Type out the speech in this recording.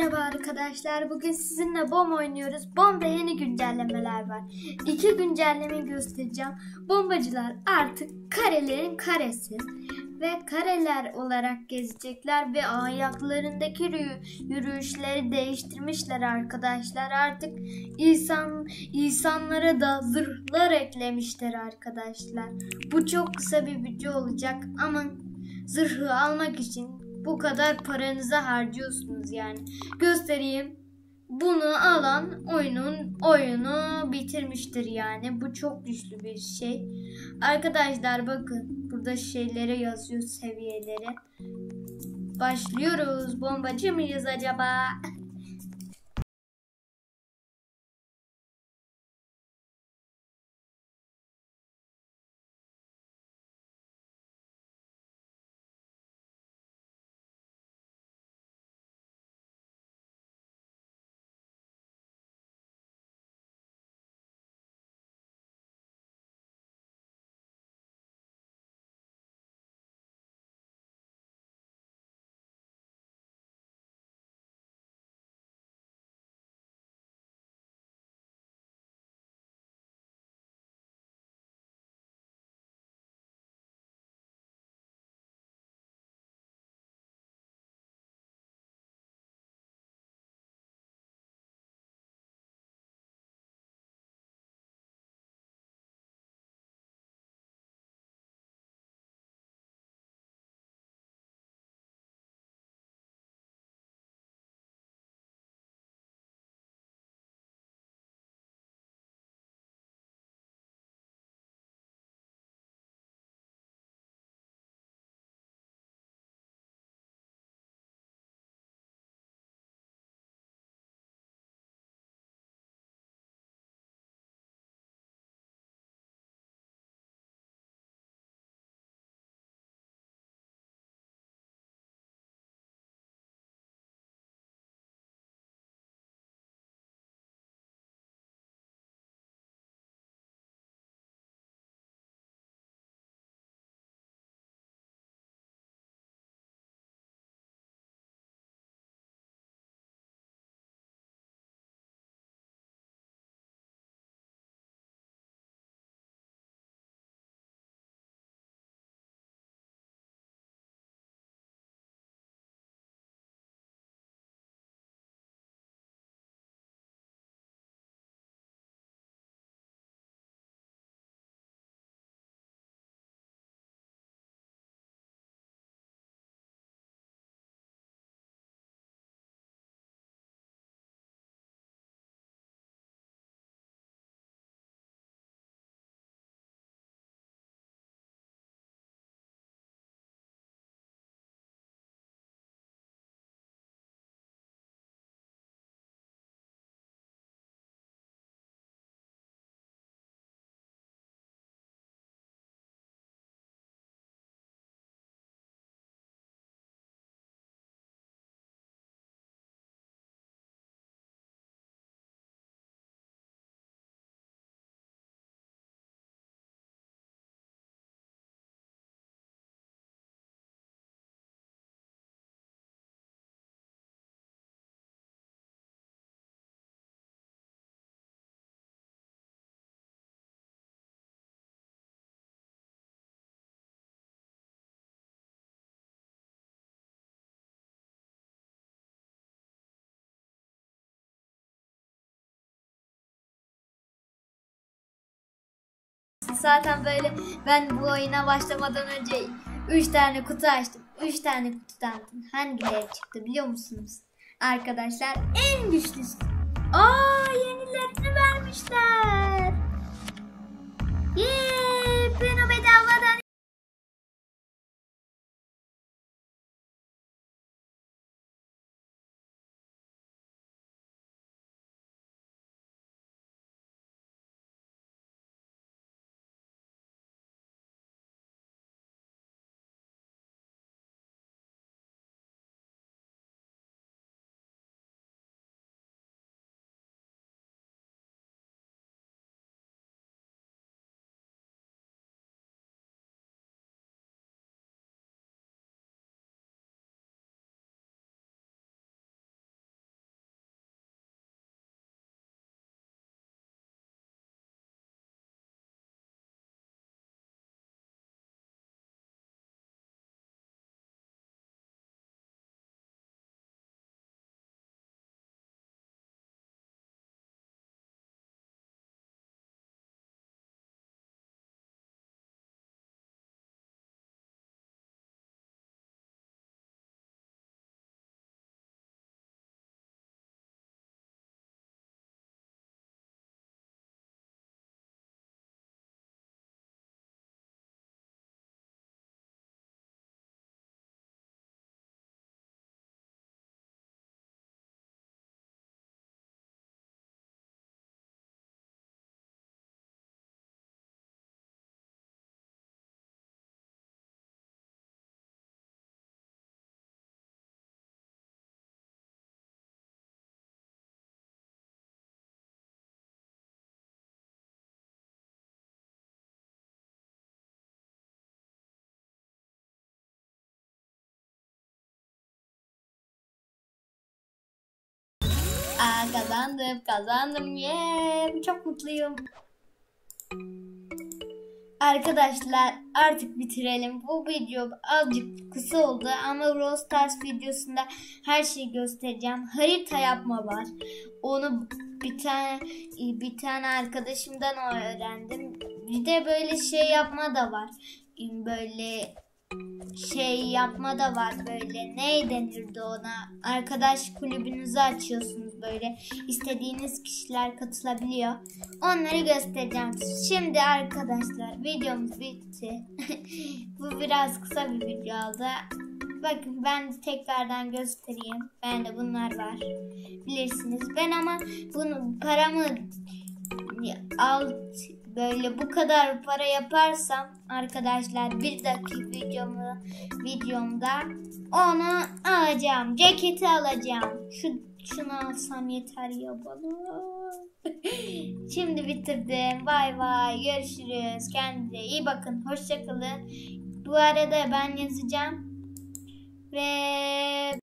Merhaba arkadaşlar. Bugün sizinle bomba oynuyoruz. Bomba'da yeni güncellemeler var. 2 güncellemeyi göstereceğim. Bombacılar artık karelerin karesi ve kareler olarak gezecekler ve ayaklarındaki yürüyüşleri değiştirmişler arkadaşlar. Artık insanlara da zırhlar eklemişler arkadaşlar. Bu çok kısa bir video olacak ama zırhı almak için bu kadar paranızı harcıyorsunuz yani. Göstereyim. Bunu alan oyunu bitirmiştir yani. Bu çok güçlü bir şey. Arkadaşlar bakın. Burada şeylere yazıyor, seviyeleri. Başlıyoruz. Bombacı mıyız acaba? Zaten böyle ben bu oyuna başlamadan önce 3 tane kutu açtım. 3 tane kutudan hangileri çıktı biliyor musunuz? Arkadaşlar en güçlüsü. Yenilerini vermişler. Ben o bedavadan Kazandım. Yeah, çok mutluyum. Arkadaşlar artık bitirelim. Bu video azıcık kısa oldu ama Brawl Stars videosunda her şeyi göstereceğim. Harita yapma var. Onu bir tane arkadaşımdan öğrendim. Bir de böyle şey yapma da var. Böyle şey yapma da var, böyle ne denirdi ona, arkadaş kulübünüzü açıyorsunuz, böyle istediğiniz kişiler katılabiliyor. Onları göstereceğim. Şimdi arkadaşlar videomuz bitti. Bu biraz kısa bir video oldu. Bakın ben de tekrardan göstereyim. Bende bunlar var, bilirsiniz. Ben ama bunu paramı böyle bu kadar para yaparsam arkadaşlar bir dakika videomda onu alacağım. Ceketi alacağım. Şunu alsam yeter ya bana. Şimdi bitirdim. Bay bay. Görüşürüz. Kendinize iyi bakın. Hoşça kalın. Bu arada ben yazacağım. Ve